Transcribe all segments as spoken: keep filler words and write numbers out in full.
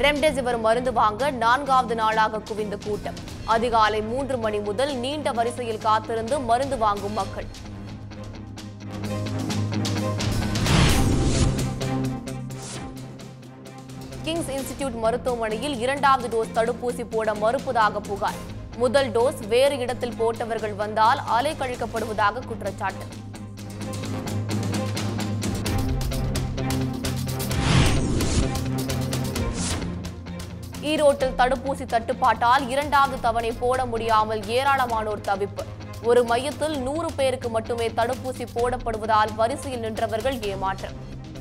Remdesivir மருந்து வாங்க நான்காவது நாளாக குவிந்த கூட்டம். அதிகாலை மூன்று மணி முதல் நீண்ட வரிசையில் காத்திருந்து மருந்து வாங்கும் மக்கள். கிங்ஸ் இன்ஸ்டிடியூட் மருத்துவமனையில் இரண்டாவது டோஸ் தடுப்பூசி போட மறுப்பதாக புகார். முதல் டோஸ் வேறு இடத்தில் போட்டவர்கள் வந்தால் அலைக்கழிக்கப்படுவதாக குற்றச்சாட்டு. ஈரோட்டில் தடுப்பூசி தட்டுப்பாட்டால் இரண்டாவது தவணை போட முடியாமல் ஏராளமானோர் தவிப்பு. ஒரு மையத்தில் நூறு பேருக்கு மட்டுமே தடுப்பூசி போடப்படுவதால் வரிசையில் நின்றவர்கள் ஏமாற்றம்.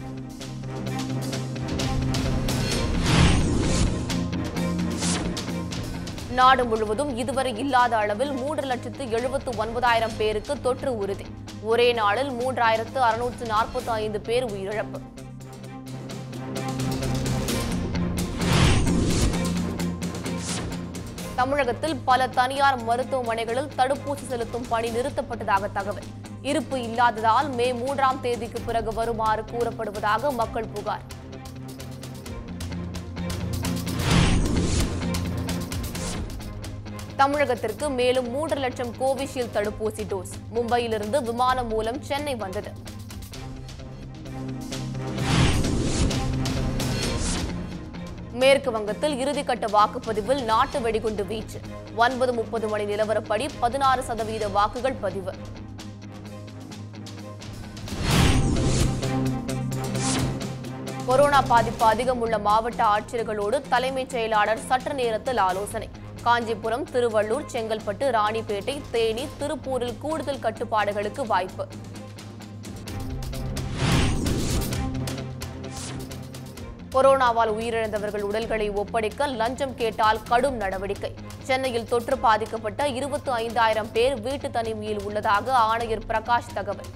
நாடு முழுவதும் இதுவரை இல்லாத அளவில் மூன்று லட்சத்து எழுபத்து ஒன்பதாயிரம் பேருக்கு தொற்று உறுதி. ஒரே நாளில் மூன்றாயிரத்து அறுநூற்று நாற்பத்தி ஐந்து பேர் உயிரிழப்பு. தமிழகத்தில் பல தனியார் மருத்துவமனைகளில் தடுப்பூசி செலுத்தும் பணி நிறுத்தப்பட்டதாக தகவல். இருப்பு இல்லாததால் மே மூன்றாம் தேதிக்கு பிறகு வருமாறு கூறப்படுவதாக மக்கள் புகார். தமிழகத்திற்கு மேலும் மூன்று லட்சம் கோவிஷீல்டு தடுப்பூசி டோஸ் மும்பையிலிருந்து விமானம் மூலம் சென்னை வந்தது. மேற்கு வங்கத்தில் இறுதிக்கட்ட வாக்குப்பதிவில் நாட்டு வெடிகுண்டு வீச்சு. ஒன்பது முப்பது மணி நிலவரப்படி பதினாறு சதவீத வாக்குகள் பதிவு. கொரோனா பாதிப்பு அதிகம் உள்ள மாவட்ட ஆட்சியர்களோடு தலைமைச் செயலாளர் சற்று நேரத்தில் ஆலோசனை. காஞ்சிபுரம், திருவள்ளூர், செங்கல்பட்டு, ராணிப்பேட்டை, தேனி, திருப்பூரில் கூடுதல் கட்டுப்பாடுகளுக்கு வாய்ப்பு. கொரோனாவால் உயிரிழந்தவர்கள் உடல்களை ஒப்படைக்க லஞ்சம் கேட்டால் கடும் நடவடிக்கை. சென்னையில் தொற்று பாதிக்கப்பட்ட இருபத்தி ஐந்தாயிரம் பேர் வீட்டு தனிமையில் உள்ளதாக ஆணையர் பிரகாஷ் தகவல்.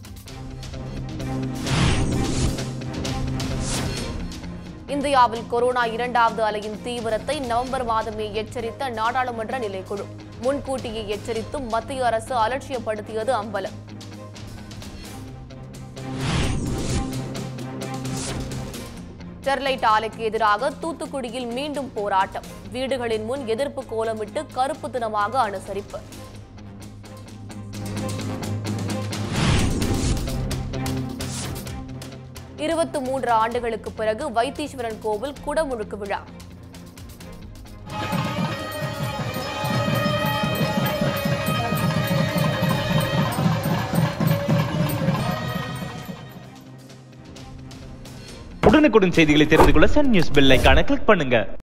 இந்தியாவில் கொரோனா இரண்டாவது அலையின் தீவிரத்தை நவம்பர் மாதமே எச்சரித்த நாடாளுமன்ற நிலைக்குழு. முன்கூட்டியே எச்சரித்தும் மத்திய அரசு அலட்சியப்படுத்தியது அம்பலம். ஸ்டெர்லைட் ஆலைக்கு எதிராக தூத்துக்குடியில் மீண்டும் போராட்டம். வீடுகளின் முன் எதிர்ப்பு கோலமிட்டு கருப்பு தினமாக அனுசரிப்பு. இருபத்தி மூன்று ஆண்டுகளுக்கு பிறகு வைத்தீஸ்வரன் கோவில் குடமுழுக்கு விழா. உடனுக்குடன் செய்திகளை தெரிந்து கொள்ள சன் நியூஸ் பெல் ஐகானை கிளிக் பண்ணுங்க.